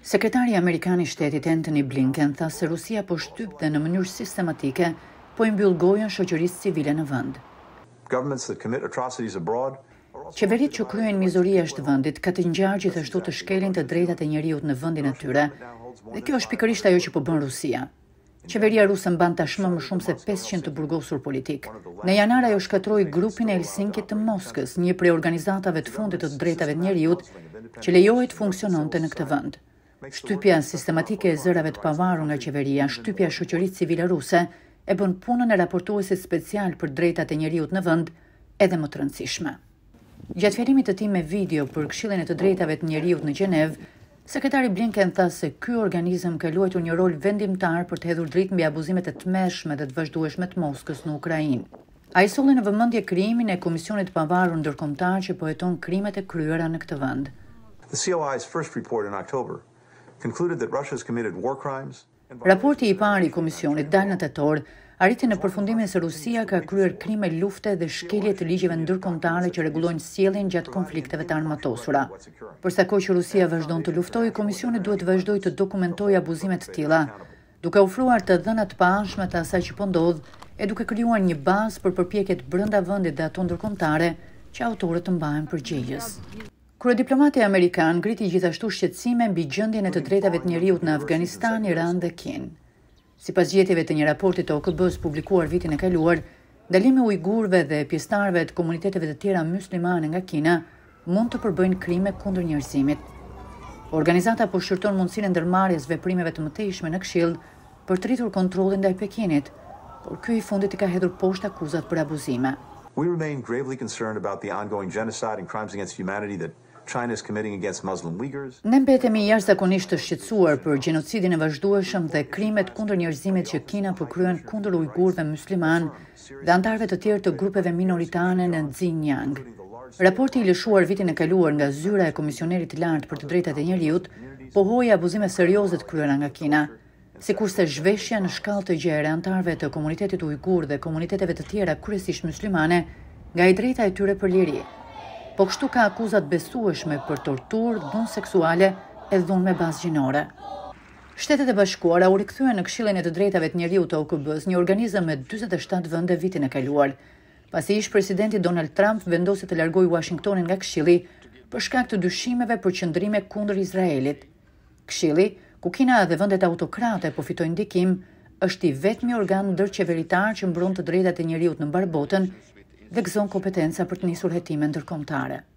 Sekretari amerikan I Shtetit Antony Blinken tha se Rusia po shtypte në mënyrë sistematike, po I mbyll gojën shoqërisë civile në vend. Qeveritë që kryejnë mizori jashtë vendit ka të ngjarë gjithashtu të shkelin të drejtat e njerëzit në vendin e tyre, dhe kjo është pikërisht ajo që po bën Rusia. Qeveria ruse mban tashmë më shumë se 500 të burgosur politik. Në janar ajo shkatroi grupin e Helsinkit të Moskës, një prej organizatave të fundit të drejtave të njerëzit që lejohej të funksiononte në këtë vend. Shtypja sistematike e zërave të pavarur nga qeveria, shtypja e shoqërisë civile ruse, e bën punën e raportuesit special për drejtat e njerëzit në vend edhe më të rëndësishme. Gjatë fjalimit të tij me video për Këshillin e të drejtave të njerëzit në Gjenevë, Sekretari Blinken tha se ky organizëm ka luajtur një rol vendimtar për të hedhur dritë mbi abuzimet e tmerrshme dhe të vazhdueshme të Moskës në Ukrainë. Ai solli në vëmendje krijimin e Komisionit të Pavarur Ndërkombëtar që po heton krimet e kryera në këtë vend. The COI's first report in October concluded that Russia has committed war crimes. Raporti I parë I Komisionit dalë në tetor arriti në përfundimin se Rusia ka kryer krime lufte dhe shkelje të ligjeve ndërkombëtare që rregullojnë sjelljen gjatë konflikteve të armatosura. Përsa kohë që Rusia vazhdon të luftojë, Komisioni duhet të vazhdojë të dokumentojë abuzime të tilla, duke ofruar të dhëna të paanshme të asaj që po ndodh e duke krijuar një bazë për përpjekjet brenda vendit dhe ato ndërkombëtare që autorët të mbahen përgjegjës. Kryediplomati amerikan ngriti gjithashtu shqetësime mbi gjendjen e të drejtave të njerëzit në Afganistan, Iran dhe Kinë. Sipas gjetjeve të një raporti të OKB-s publikuar vitin e kaluar, dalimi I ujgurëve dhe pjesëtarëve të komuniteteve të tjera myslimane nga Kina mund të përbëjnë krime kundër njerëzimit. Organizata po shqyrton mundësinë e ndërmarrjes veprimeve të mëtejshme në Këshill për të rritur kontrollin ndaj Pekinit, por ky I fundit I ka hedhur poshtë akuzat për abuzime. We remain gravely concerned about the ongoing genocide and crimes against humanity that China is committing against Muslim Uyghurs. Ne mbetemi jashtëzakonisht të shqetësuar për gjenocidin e vazhdueshëm dhe krimet kundër njerëzimit që Kina po kryen kundër ujgurëve musliman dhe antarëve të tjerë të grupeve minoritare në Xinjiang. Raporti I lëshuar vitin e kaluar nga zyra e Komisionerit të Lartë për të drejtat e njerëzit pohoi abuzime serioze të kryera nga Kina, sikurse zhveshja në shkallë të gjerë e antarëve të komunitetit ujgur dhe komuniteteve të tjera kryesisht muslimane nga I drejta e tyre për liri. Po kështu ka akuzat besueshme për torturë, dhunë seksuale e dhunë me bazë gjinore. Shtetet e Bashkuara u rikthyen në Këshillin e të drejtave të njerëzit të OKB-s, një organizëm me 47 vende vitin e kaluar, pasi ish presidenti Donald Trump vendosi të largojë Washingtonin nga Këshilli për shkak të dyshimeve për qëndrime kundër Izraelit. Këshilli, ku Kina dhe vendet autokrate po fitojnë ndikim, është I vetmi organ ndërqeveritar që mbron të drejtat e njerëzit në mbar botën dhe gëzon kompetenca për të nisur hetime ndërkombëtare.